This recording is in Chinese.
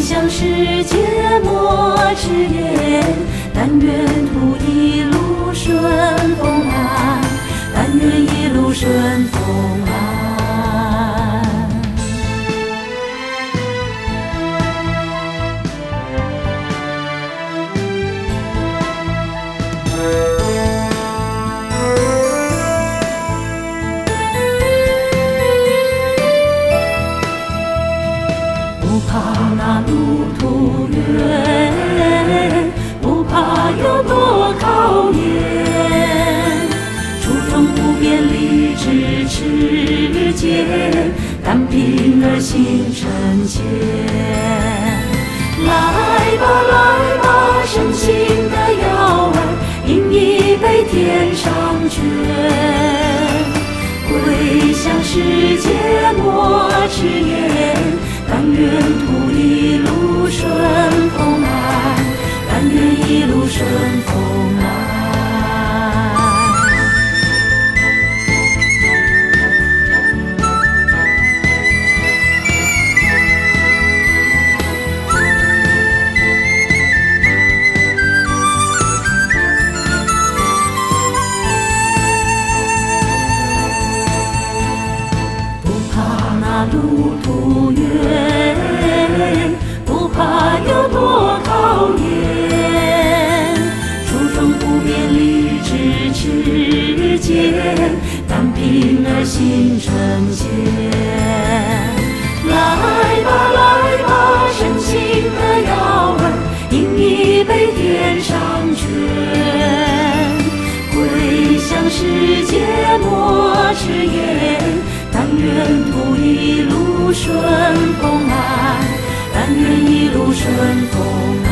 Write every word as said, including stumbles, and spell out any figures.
向世界莫迟延，但愿途一路顺风安，但愿一路顺风安。不怕那路途远，不怕有多考验，初衷不变，立志持坚，但凭而行成前。来吧来吧，深情的邀儿，饮一杯天上卷，归向世界莫迟延，但愿途一路顺风安，但愿一路顺风安。不怕那路途远，不怕有多考验，初衷不变，立志持坚，但凭而行成前。来吧来吧，深情的邀儿，饮一杯天上卷，归向世界莫迟延，但愿途一路顺风安，但愿一路顺风安。